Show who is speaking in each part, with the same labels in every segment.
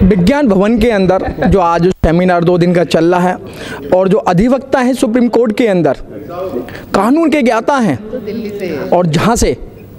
Speaker 1: विज्ञान भवन के अंदर जो आज सेमिनार 2 दिन का चल रहा है और जो अधिवक्ता हैं सुप्रीम कोर्ट के अंदर कानून के ज्ञाता हैं और जहां से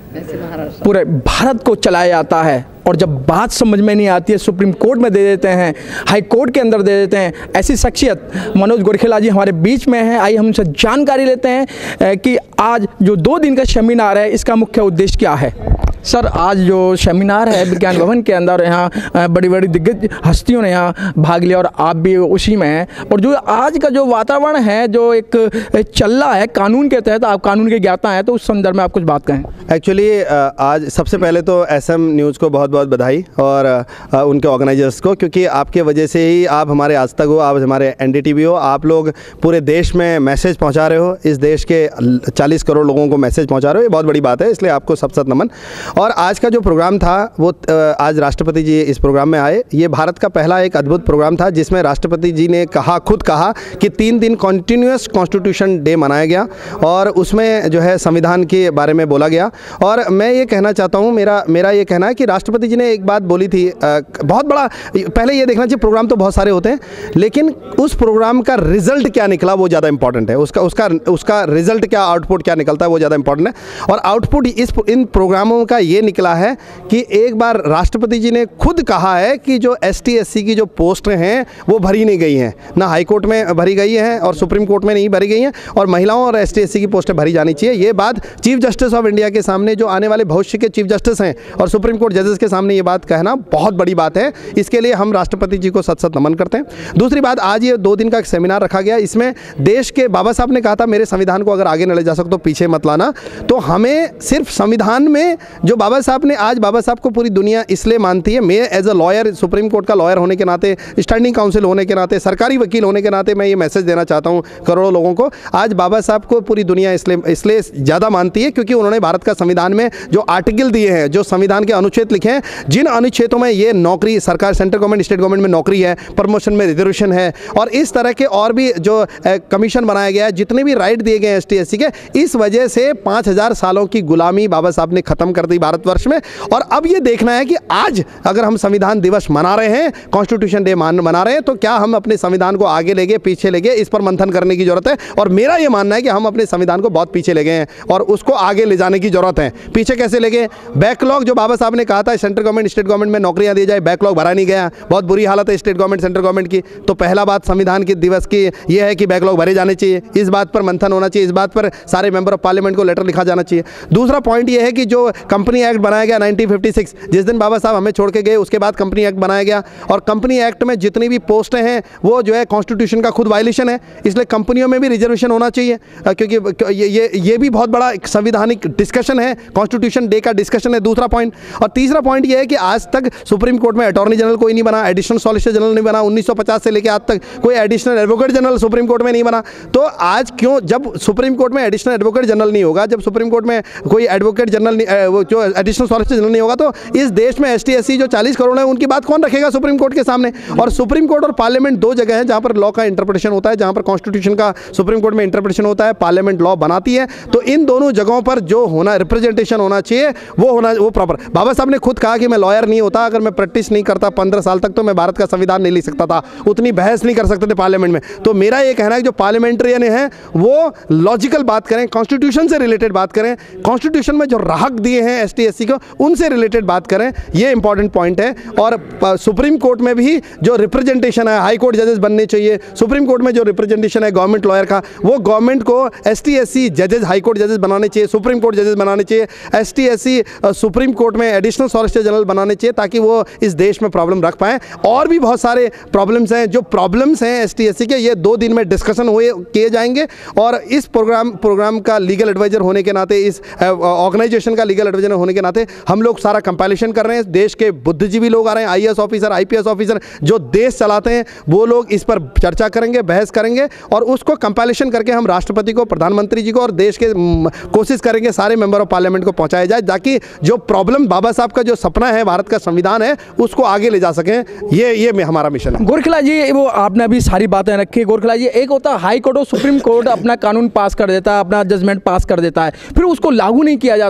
Speaker 1: पूरे भारत को चलाया जाता है, और जब बात समझ में नहीं आती है सुप्रीम कोर्ट में दे देते हैं, हाई कोर्ट के अंदर दे देते हैं। ऐसी शख्सियत मनोज गोरखेला जी हमारे बीच में है। आइए हम उनसे जानकारी लेते हैं कि आज जो 2 दिन का सेमिनार है इसका मुख्य उद्देश्य क्या है। सर, आज जो सेमिनार है विज्ञान भवन के अंदर, यहाँ बड़ी बड़ी दिग्गज हस्तियों ने यहाँ भाग लिया और आप भी उसी में हैं, और जो आज का जो वातावरण है जो एक चल रहा है कानून के तहत, आप कानून के ज्ञाता हैं, तो उस संदर्भ में आप कुछ बात कहें।
Speaker 2: एक्चुअली आज सबसे पहले तो एसएम न्यूज़ को बहुत बहुत बधाई और उनके ऑर्गेनाइजर्स को, क्योंकि आपके वजह से ही आप हमारे आज तक हो, आप हमारे एनडीटीवी हो, आप लोग पूरे देश में मैसेज पहुंचा रहे हो, इस देश के 40 करोड़ लोगों को मैसेज पहुंचा रहे हो, ये बहुत बड़ी बात है, इसलिए आपको सत नमन। और आज का जो प्रोग्राम था वो आज राष्ट्रपति जी इस प्रोग्राम में आए। ये भारत का पहला एक अद्भुत प्रोग्राम था जिसमें राष्ट्रपति जी ने खुद कहा कि 3 दिन कॉन्टिन्यूस कॉन्स्टिट्यूशन डे मनाया गया और उसमें जो है संविधान के बारे में बोला गया। और मैं ये कहना चाहता हूँ, मेरा ये कहना है कि राष्ट्रपति जी ने एक बात बोली थी, बहुत बड़ा, पहले ये देखना चाहिए प्रोग्राम तो बहुत सारे होते हैं, लेकिन उस प्रोग्राम का रिजल्ट क्या निकला वो ज़्यादा इंपॉर्टेंट है। उसका रिजल्ट क्या, आउटपुट क्या निकलता है वो ज़्यादा इंपॉर्टेंट है। और आउटपुट इन प्रोग्रामों का ये निकला है कि एक बार राष्ट्रपति जी ने खुद कहा है कि जो एसटी एससी की जो पोस्ट हैं वो भरी नहीं गई हैं, ना हाई कोर्ट में भरी गई हैं और सुप्रीम कोर्ट में नहीं भरी गई हैं, और महिलाओं और एसटी एससी की पोस्टें भरी जानी चाहिए। ये बात चीफ जस्टिस ऑफ इंडिया के सामने, जो आने वाले भविष्य के चीफ जस्टिस हैं और सुप्रीम कोर्ट जजेस के सामने ये बात कहना बहुत बड़ी बात है। इसके लिए हम राष्ट्रपति जी को सत नमन करते हैं। दूसरी बात, आज ये 2 दिन का सेमिनार रखा गया, इसमें देश के बाबा साहब ने कहा था मेरे संविधान को अगर आगे न ले जा सकते तो पीछे मत लाना। तो हमें सिर्फ संविधान में जो बाबा साहब ने, आज बाबा साहब को पूरी दुनिया इसलिए मानती है, मैं as a lawyer, supreme court का लॉयर होने के नाते, स्टैंडिंग काउंसिल होने के नाते, सरकारी वकील होने के नाते मैं ये मैसेज देना चाहता हूँ करोड़ों लोगों को। आज बाबा साहब को पूरी दुनिया इसलिए ज़्यादा मानती है क्योंकि उन्होंने भारत का संविधान में जो आर्टिकल दिए हैं, जो संविधान के अनुच्छेद लिखे हैं, जिन अनुच्छेदों में ये नौकरी, सरकार, सेंट्रल गवर्नमेंट, स्टेट गवर्नमेंट में नौकरी है, प्रमोशन में रिजर्वेशन है, और इस तरह के और भी जो कमीशन बनाया गया है, जितने भी राइट दिए गए हैं एसटी एससी के, इस वजह से 5000 सालों की गुलामी बाबा साहब ने खत्म कर दी भारतवर्ष में। और अब ये देखना है कि आज अगर हम संविधान दिवस मना रहे हैं, कॉन्स्टिट्यूशन डे मना रहे हैं, तो क्या हम अपने संविधान को आगे ले गए, पीछे ले गए, इस पर मंथन करने की जरूरत है। और मेरा ये मानना है कि हम अपने संविधान को बहुत पीछे ले गए हैं और उसको आगे ले जाने की जरूरत है। पीछे कैसे ले गए? बैकलॉग, जो बाबा साहब ने कहा था सेंट्रल गवर्नमेंट, स्टेट गवर्नमेंट में नौकरियां दी जाए, बैकलॉग भरा नहीं गया, बहुत बुरी हालत है स्टेट गवर्नमेंट, सेंट्रल गवर्नमेंट की। तो पहला बात संविधान के दिवस की यह है कि बैकलॉग भरे जाने चाहिए, इस बात पर मंथन होना चाहिए, इस बात पर सारे मेंबर ऑफ पार्लियामेंट को लेटर लिखा जाना चाहिए। दूसरा पॉइंट यह है कि जो कंपनी एक्ट बनाया गया 1956, जिस दिन बाबा साहब हमें छोड़ के गए उसके बाद कंपनी एक्ट बनाया गया, और कंपनी एक्ट में जितनी भी पोस्टें हैं वो जो है कॉन्स्टिट्यूशन का खुद वायलेशन है, इसलिए कंपनियों में भी रिजर्वेशन होना चाहिए, क्योंकि ये भी बहुत बड़ा एक संविधानिक डिस्कशन है, कॉन्स्टिट्यूशन डे का डिस्कशन है, दूसरा पॉइंट। और तीसरा पॉइंट यह है कि आज तक सुप्रीम कोर्ट में अटॉर्नी जनरल कोई नहीं बना, एडिशनल सॉलिसिटर जनरल नहीं बना, 1950 से लेकर आज तक कोई additional advocate general supreme court में नहीं बना। तो आज क्यों, जब सुप्रीम कोर्ट में एडिशनल एडवोकेट जनरल नहीं होगा, जब सुप्रीम कोर्ट में कोई एडवोकेट जनरल, जो एडिशनल सॉलिसिटर जनरल नहीं होगा, तो इस देश में एसटी एससी जो 40 करोड़ है उनकी बात कौन रखेगा सुप्रीम कोर्ट के सामने? और सुप्रीम कोर्ट और पार्लियामेंट 2 जगह है जहां पर लॉ का इंटरप्रिटेशन होता है, जहां पर कॉन्स्टिट्यूशन का सुप्रीम कोर्ट में इंटरप्रिटेशन होता है, पार्लियामेंट लॉ बनाती है। तो इन दोनों जगहों पर जो होना, रिप्रेजेंटेशन होना चाहिए वो प्रॉपर। बाबा साहब ने खुद कहा कि मैं लॉयर नहीं होता, अगर मैं प्रैक्टिस नहीं करता 15 साल तक तो मैं भारत का संविधान नहीं लिख सकता था, उतनी बहस नहीं कर सकते थे पार्लियामेंट में। तो मेरा ये कहना है कि जो पार्लियामेंट्रियन है वो लॉजिकल बात करें, कॉन्स्टिट्यूशन से रिलेटेड बात करें, कॉन्स्टिट्यूशन में जो राहत दिए हैं एसटी एससी को उनसे रिलेटेड बात करें, ये इंपॉर्टेंट पॉइंट है। और सुप्रीम कोर्ट में भी जो रिप्रेजेंटेशन है, हाई कोर्ट जजेस बनने चाहिए, सुप्रीम कोर्ट में जो रिप्रेजेंटेशन है गवर्नमेंट लॉयर का, वो गवर्नमेंट को एसटी एससी जजेस, हाई कोर्ट जजेस बनाने चाहिए, सुप्रीम कोर्ट जजेस बनाने चाहिए, एसटी एससी सुप्रीम कोर्ट में एडिशनल सॉलिसिटर जनरल बनाने चाहिए, ताकि वो इस देश में प्रॉब्लम रख पाएं। और भी बहुत सारे प्रॉब्लम्स हैं, जो प्रॉब्लम्स हैं एसटी एससी के, ये 2 दिन में डिस्कशन किए जाएंगे। और इस प्रोग्राम का लीगल एडवाइजर होने के नाते, इस ऑर्गेनाइजेशन का लीगल एडवाइजर होने के नाते हम लोग सारा कंपाइलेशन कर रहे हैं। देश के बुद्धिजीवी लोग आ रहे हैं, आईएएस ऑफिसर, आईपीएस ऑफिसर जो देश चलाते हैं, वो लोग इस पर चर्चा करेंगे, बहस करेंगे, और उसको कंपाइलेशन करके हम राष्ट्रपति को, प्रधानमंत्री जी को और देश के कोशिश करेंगे सारे मेंबर ऑफ पार्लियामेंट को पहुंचाया जाए, ताकि जो प्रॉब्लम, बाबा साहब का जो सपना है भारत का संविधान है, उसको आगे ले जा सकें। ये हमारा मिशन है।
Speaker 1: गोरखेला जी, वो आपने अभी सारी बातें रखी। गोरखेला जी, एक होता है हाई कोर्ट और सुप्रीम कोर्ट अपना कानून पास कर देता है, अपना जजमेंट पास कर देता है, फिर उसको लागू नहीं किया जाता है।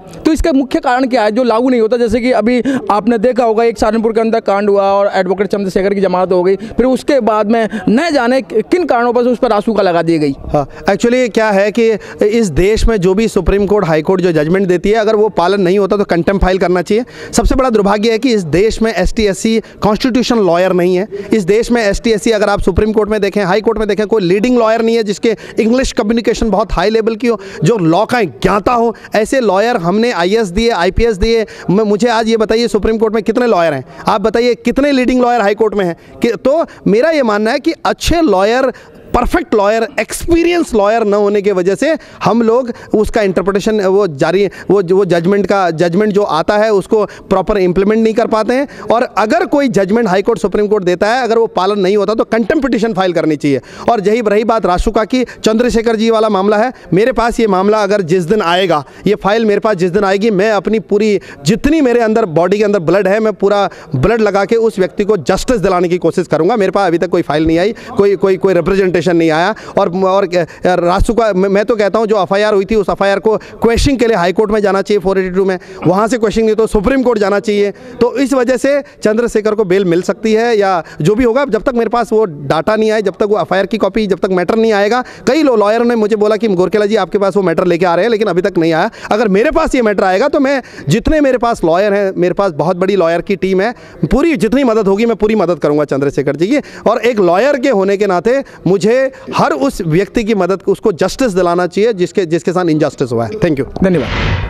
Speaker 1: तो इसका मुख्य कारण क्या है जो लागू नहीं होता? जैसे कि अभी आपने देखा होगा एक सहारनपुर के अंदर कांड हुआ और एडवोकेट चंद्रशेखर की जमानत हो गई, फिर उसके बाद में न जाने किन कारणों पर उस पर रासुका लगा दी गई।
Speaker 2: हाँ, एक्चुअली क्या है कि इस देश में जो भी सुप्रीम कोर्ट हाई कोर्ट जो जजमेंट देती है, अगर वो पालन नहीं होता तो कंटेम्प्ट फाइल करना चाहिए। सबसे बड़ा दुर्भाग्य है कि इस देश में ST SC कॉन्स्टिट्यूशन लॉयर नहीं है। इस देश में ST SC अगर आप सुप्रीम कोर्ट में देखें, हाई कोर्ट में देखें, कोई लीडिंग लॉयर नहीं है जिसके इंग्लिश कम्युनिकेशन बहुत हाई लेवल की हो, जो लॉ का ज्ञाता हो। ऐसे लॉयर हमने IAS दिए, IPS दिए। मुझे आज ये बताइए सुप्रीम कोर्ट में कितने लॉयर हैं? आप बताइए कितने लीडिंग लॉयर हाई कोर्ट में हैं? तो मेरा ये मानना है कि अच्छे lawyer, perfect lawyer, experience lawyer न होने की वजह से हम लोग उसका इंटरप्रिटेशन वो जजमेंट जो आता है उसको प्रॉपर इंप्लीमेंट नहीं कर पाते हैं। और अगर कोई judgement high court supreme court देता है, अगर वो पालन नहीं होता तो कंटेम्प्ट पिटीशन फाइल करनी चाहिए। और यही रही बात रासुका की, चंद्रशेखर जी वाला मामला है, मेरे पास ये मामला अगर जिस दिन आएगा, ये फाइल मेरे पास जिस दिन आएगी, मैं अपनी पूरी जितनी मेरे अंदर बॉडी के अंदर ब्लड है, मैं पूरा ब्लड लगा के उस व्यक्ति को जस्टिस दिलाने की कोशिश करूंगा। मेरे पास अभी तक कोई फाइल नहीं आई, कोई रिप्रेजेंटेशन नहीं आया। और रासुका, मैं तो कहता हूं जो FIR हुई थी उस FIR को क्वेश्चनिंग के लिए हाई कोर्ट में जाना चाहिए 482 में, वहां से क्वेश्चनिंग नहीं तो सुप्रीम कोर्ट जाना चाहिए। तो इस वजह से चंद्रशेखर को बेल मिल सकती है या जो भी होगा। जब तक मेरे पास वो डाटा नहीं आए, जब तक वो FIR की कॉपी, जब तक मैटर नहीं आएगा, कई लॉयरों ने मुझे बोला कि गोरखेला जी आपके पास वो मैटर लेके आ रहे हैं, लेकिन अभी तक नहीं आया। अगर मेरे पास ये मैटर आएगा तो मैं जितने मेरे पास लॉयर हैं, मेरे पास बहुत बड़ी लॉयर की टीम है, पूरी जितनी मदद होगी मैं पूरी मदद करूंगा चंद्रशेखर जी की। और एक लॉयर के होने के नाते मुझे हर उस व्यक्ति की मदद, उसको जस्टिस दिलाना चाहिए जिसके साथ इनजस्टिस हुआ है। थैंक यू,
Speaker 1: धन्यवाद।